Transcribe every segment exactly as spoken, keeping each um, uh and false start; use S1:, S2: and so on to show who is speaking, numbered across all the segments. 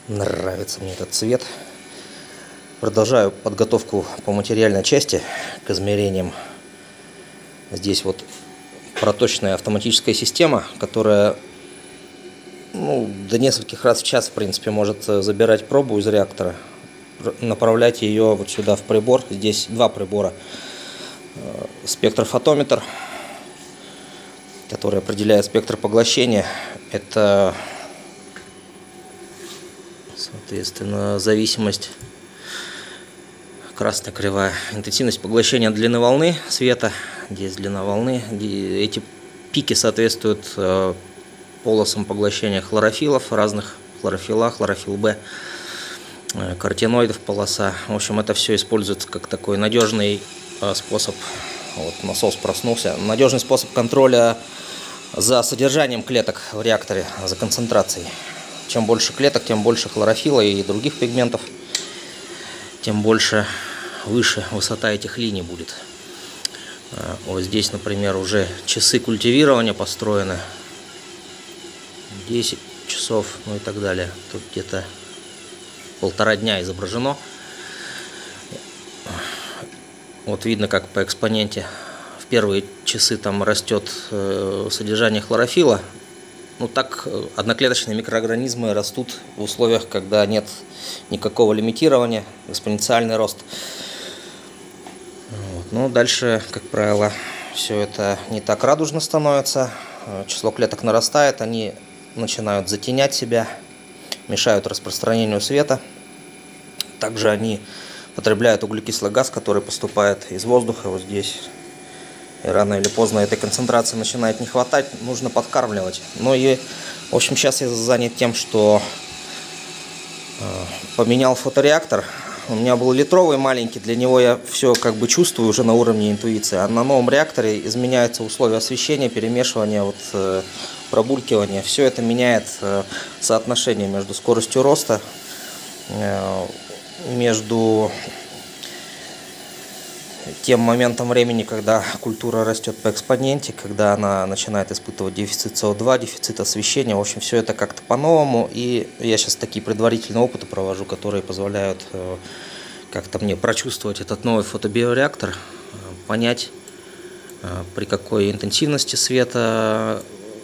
S1: Нравится мне этот цвет. Продолжаю подготовку по материальной части к измерениям. Здесь вот проточная автоматическая система, которая ну, до нескольких раз в час, в принципе, может забирать пробу из реактора, направлять ее вот сюда в прибор. Здесь два прибора. Спектрофотометр, который определяет спектр поглощения. Это, соответственно, зависимость, красная кривая, интенсивность поглощения длины волны света. Здесь длина волны. Эти пики соответствуют полосам поглощения хлорофилов разных, хлорофилла, хлорофилл Б, каротиноидов полоса. В общем, это все используется как такой надежный способ. Вот насос проснулся. Надежный способ контроля за содержанием клеток в реакторе, за концентрацией. Чем больше клеток, тем больше хлорофилла и других пигментов, тем больше, выше высота этих линий будет. Вот здесь, например, уже часы культивирования построены. десять часов, ну и так далее. Тут где-то полтора дня изображено. Вот видно, как по экспоненте в первые часы там растет содержание хлорофилла. Ну так одноклеточные микроорганизмы растут в условиях, когда нет никакого лимитирования, экспоненциальный рост. Вот. Ну дальше, как правило, все это не так радужно становится. Число клеток нарастает, они начинают затенять себя, мешают распространению света. Также они потребляют углекислый газ, который поступает из воздуха вот здесь. И рано или поздно этой концентрации начинает не хватать, нужно подкармливать. Ну и, в общем, сейчас я занят тем, что э, поменял фотореактор. У меня был литровый маленький, для него я все как бы чувствую уже на уровне интуиции. А на новом реакторе изменяются условия освещения, перемешивания, вот, э, пробулькивания. Все это меняет э, соотношение между скоростью роста, э, между тем моментом времени, когда культура растет по экспоненте, когда она начинает испытывать дефицит С О два, дефицит освещения. В общем, все это как-то по-новому. И я сейчас такие предварительные опыты провожу, которые позволяют как-то мне прочувствовать этот новый фотобиореактор, понять, при какой интенсивности света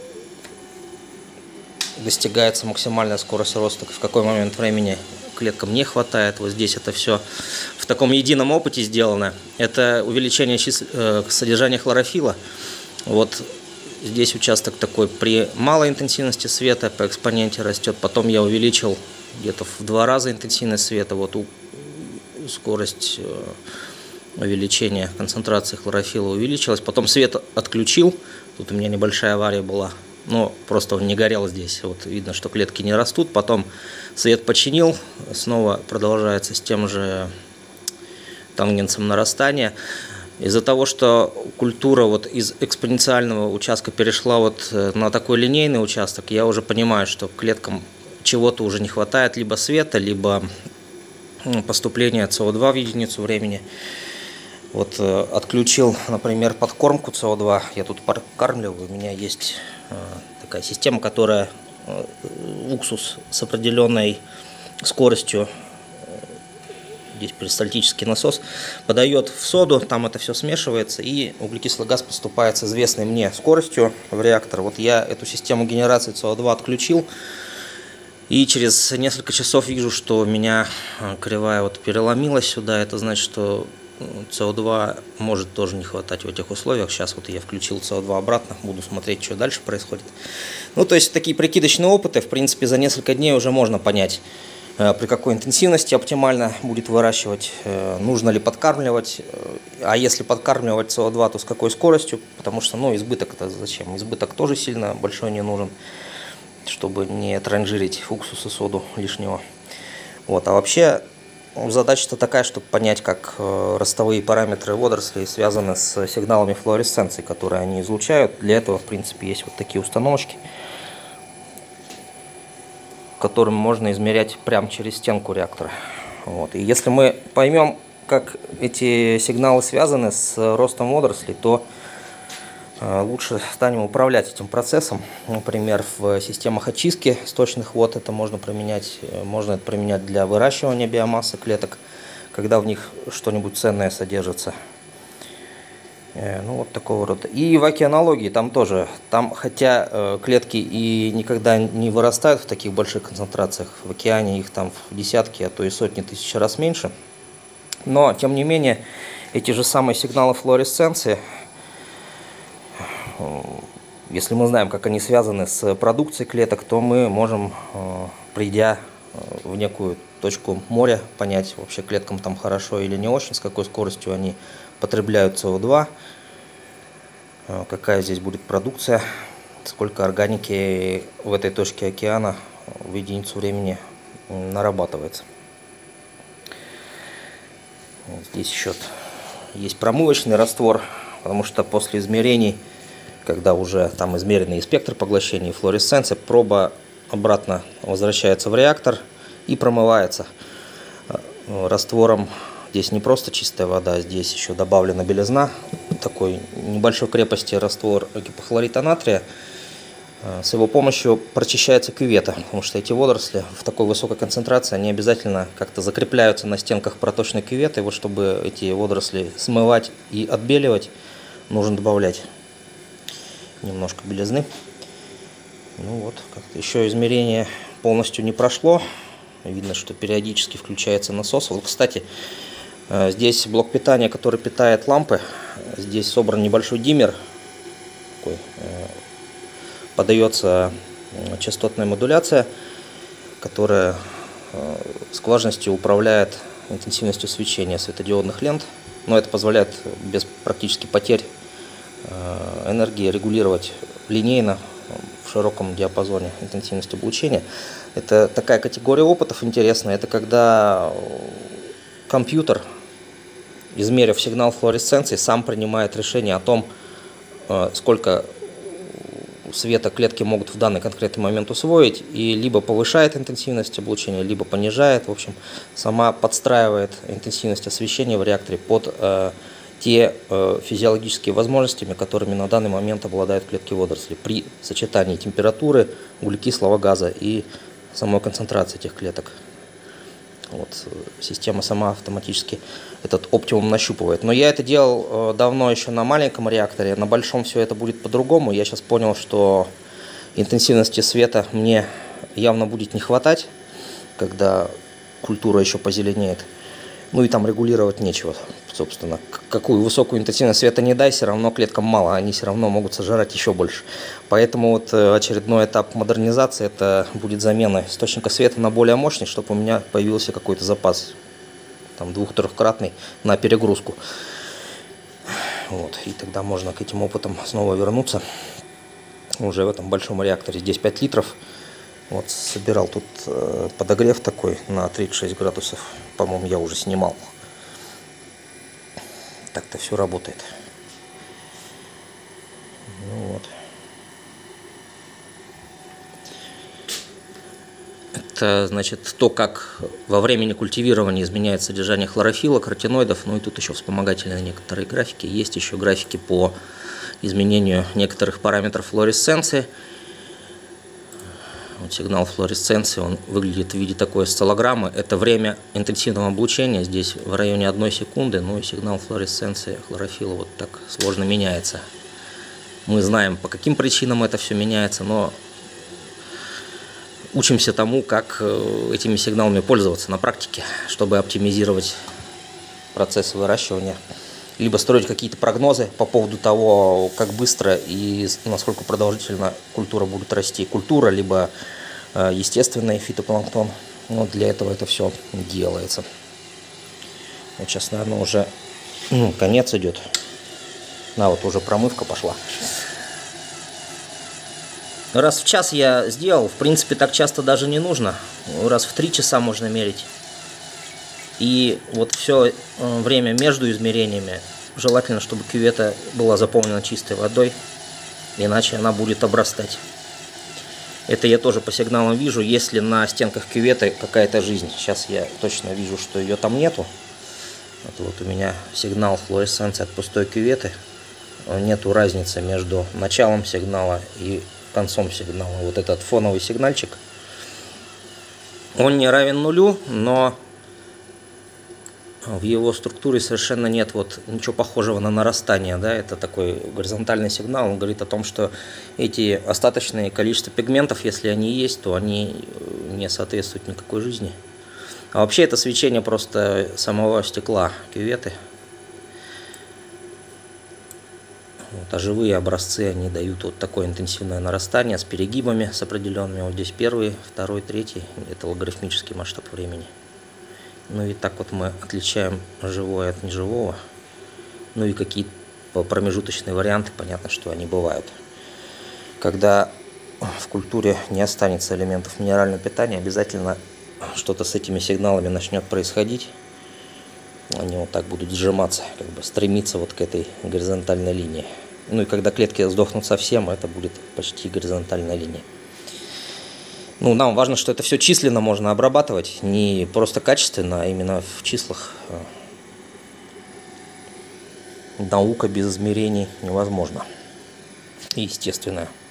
S1: достигается максимальная скорость роста, в какой момент времени клеткам не хватает. Вот здесь это все в таком едином опыте сделано. Это увеличение содержания хлорофилла. Вот здесь участок такой при малой интенсивности света по экспоненте растет. Потом я увеличил где-то в два раза интенсивность света. Вот у, скорость увеличения концентрации хлорофилла увеличилась. Потом свет отключил. Тут у меня небольшая авария была. Но просто он не горел здесь. Вот видно, что клетки не растут. Потом свет починил. Снова продолжается с тем же тангенсом нарастания. Из-за того, что культура вот из экспоненциального участка перешла вот на такой линейный участок, я уже понимаю, что клеткам чего-то уже не хватает. Либо света, либо поступления С О два в единицу времени. Вот отключил, например, подкормку С О два. Я тут подкармливаю. У меня есть такая система, которая уксус с определенной скоростью, здесь перистальтический насос, подает в соду, там это все смешивается, и углекислый газ поступает с известной мне скоростью в реактор. Вот я эту систему генерации С О два отключил, и через несколько часов вижу, что у меня кривая вот переломилась сюда. Это значит, что С О два может тоже не хватать в этих условиях. Сейчас вот я включил С О два обратно, буду смотреть, что дальше происходит. Ну, то есть такие прикидочные опыты, в принципе, за несколько дней уже можно понять, при какой интенсивности оптимально будет выращивать, нужно ли подкармливать, а если подкармливать С О два, то с какой скоростью, потому что, ну, избыток это зачем? Избыток тоже сильно большой не нужен, чтобы не транжирить уксус и соду лишнего. Вот, а вообще задача-то такая, чтобы понять, как ростовые параметры водорослей связаны с сигналами флуоресценции, которые они излучают. Для этого, в принципе, есть вот такие установочки, которым можно измерять прямо через стенку реактора. Вот. И если мы поймем, как эти сигналы связаны с ростом водорослей, то лучше станем управлять этим процессом. Например, в системах очистки сточных вод это можно применять, можно это применять для выращивания биомассы клеток, когда в них что-нибудь ценное содержится. Ну, вот такого рода. И в океанологии там тоже, там, хотя клетки и никогда не вырастают в таких больших концентрациях, в океане их там в десятки, а то и сотни тысяч раз меньше, но, тем не менее, эти же самые сигналы флуоресценции, если мы знаем, как они связаны с продукцией клеток, то мы можем, придя в некую точку моря, понять, вообще клеткам там хорошо или не очень, с какой скоростью они потребляют С О два, какая здесь будет продукция, сколько органики в этой точке океана в единицу времени нарабатывается. Здесь еще есть промывочный раствор, потому что после измерений, когда уже там измеренный спектр поглощения и флуоресценция, проба обратно возвращается в реактор и промывается раствором. Здесь не просто чистая вода, здесь еще добавлена белизна, такой небольшой крепости раствор гипохлорита натрия. С его помощью прочищается кювета, потому что эти водоросли в такой высокой концентрации, они обязательно как-то закрепляются на стенках проточной кюветы. И вот чтобы эти водоросли смывать и отбеливать, нужно добавлять немножко белизны. Ну вот, как-то еще измерение полностью не прошло. Видно, что периодически включается насос. Вот, кстати, здесь блок питания, который питает лампы. Здесь собран небольшой диммер. Такой, подается частотная модуляция, которая с важностью управляет интенсивностью свечения светодиодных лент. Но это позволяет без практически потерь энергии регулировать линейно в широком диапазоне интенсивность облучения. Это такая категория опытов интересная. Это когда компьютер, измерив сигнал флуоресценции, сам принимает решение о том, сколько света клетки могут в данный конкретный момент усвоить, и либо повышает интенсивность облучения, либо понижает. В общем, сама подстраивает интенсивность освещения в реакторе под э, те э, физиологические возможности, которыми на данный момент обладают клетки водорослей при сочетании температуры, углекислого газа и самой концентрации этих клеток. Вот, система сама автоматически этот оптимум нащупывает. Но я это делал э, давно еще на маленьком реакторе. На большом все это будет по-другому. Я сейчас понял, что интенсивности света мне явно будет не хватать, когда культура еще позеленеет. Ну и там регулировать нечего, собственно. Какую высокую интенсивность света не дай, все равно клеткам мало, они все равно могут сожрать еще больше. Поэтому вот очередной этап модернизации — это будет замена источника света на более мощный, чтобы у меня появился какой-то запас, там, двух-трехкратный, на перегрузку. Вот, и тогда можно к этим опытам снова вернуться уже в этом большом реакторе. Здесь пять литров. Вот собирал тут э, подогрев такой на тридцать шесть градусов. По-моему, я уже снимал. Так-то все работает. Ну вот. Это значит то, как во времени культивирования изменяется содержание хлорофилла, каротиноидов. Ну и тут еще вспомогательные некоторые графики. Есть еще графики по изменению некоторых параметров флуоресценции. Вот сигнал флуоресценции, он выглядит в виде такой осциллограммы. Это время интенсивного облучения, здесь в районе одной секунды, ну и сигнал флуоресценции хлорофилла вот так сложно меняется. Мы знаем, по каким причинам это все меняется, но учимся тому, как этими сигналами пользоваться на практике, чтобы оптимизировать процессы выращивания. Либо строить какие-то прогнозы по поводу того, как быстро и насколько продолжительно культура будет расти. Культура, либо э, естественный фитопланктон. Вот для этого это все делается. Вот сейчас, наверное, уже ну, конец идет. На, вот уже промывка пошла. Раз в час я сделал, в принципе, так часто даже не нужно. Раз в три часа можно мерить. И вот все время между измерениями желательно, чтобы кювета была заполнена чистой водой, иначе она будет обрастать. Это я тоже по сигналам вижу, если на стенках кюветы какая-то жизнь. Сейчас я точно вижу, что ее там нету. Это вот у меня сигнал флуоресценции от пустой кюветы. нету разницы между началом сигнала и концом сигнала. Вот этот фоновый сигнальчик, он не равен нулю, но в его структуре совершенно нет вот ничего похожего на нарастание, да, это такой горизонтальный сигнал, он говорит о том, что эти остаточные количества пигментов, если они есть, то они не соответствуют никакой жизни. А вообще это свечение просто самого стекла кюветы. Вот, а живые образцы, они дают вот такое интенсивное нарастание с перегибами, с определенными. Вот здесь первый, второй, третий, это логарифмический масштаб времени. Ну и так вот мы отличаем живое от неживого. Ну и какие-то промежуточные варианты, понятно, что они бывают. Когда в культуре не останется элементов минерального питания, обязательно что-то с этими сигналами начнет происходить. Они вот так будут сжиматься, как бы стремиться вот к этой горизонтальной линии. Ну и когда клетки сдохнут совсем, это будет почти горизонтальная линия. Ну, нам важно, что это все численно можно обрабатывать, не просто качественно, а именно в числах. Наука без измерений невозможна. Естественная.